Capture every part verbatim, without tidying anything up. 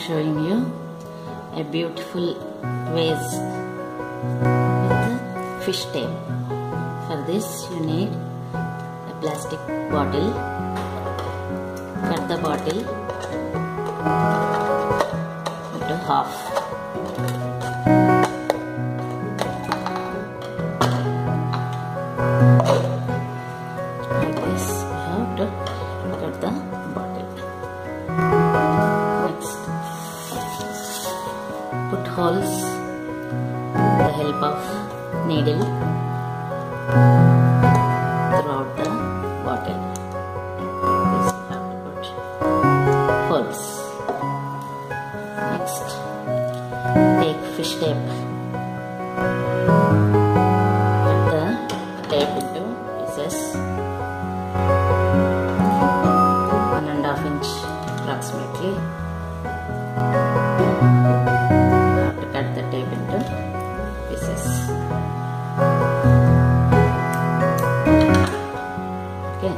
showing you a beautiful vase with fish tape. For this you need a plastic bottle. Cut the bottle into half. Like this, you have to cut the bottle. Next, put holes with the help of needle throughout the bottle. This you have to put holes. Next, take fish tape. Cut the tape into pieces. One and a half inch approximately. You have to cut the tape into pieces. Okay.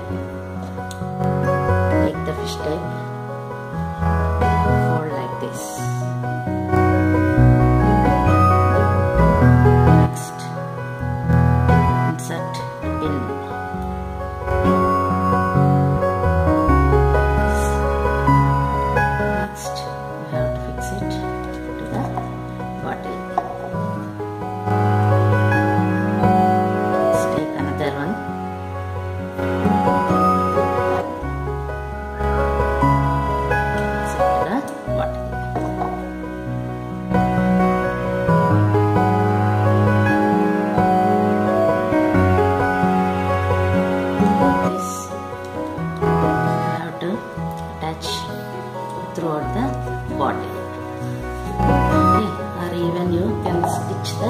Take the fish tape. Fold like this. Next, insert pin. Next, you have to fix it to the bottle. Let's take another one. Fix it to the bottle. This you have to attach throughout the bottle. Okay, or even you can stitch the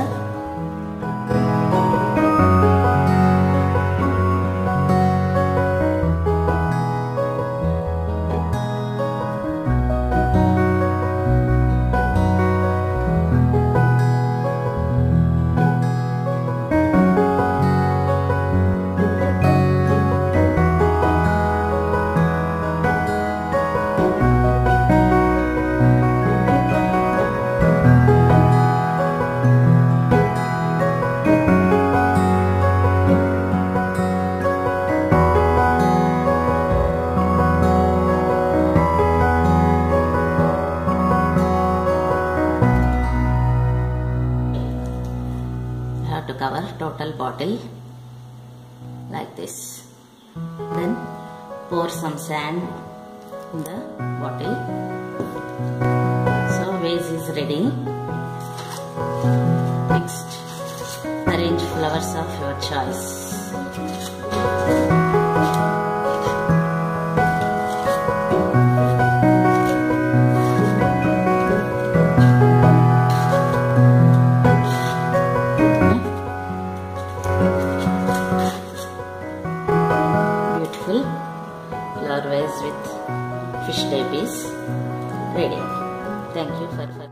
to cover total bottle like this. Then pour some sand in the bottle. So vase is ready. Next, arrange flowers of your choice. Flower vase with fish tape is ready. Thank you for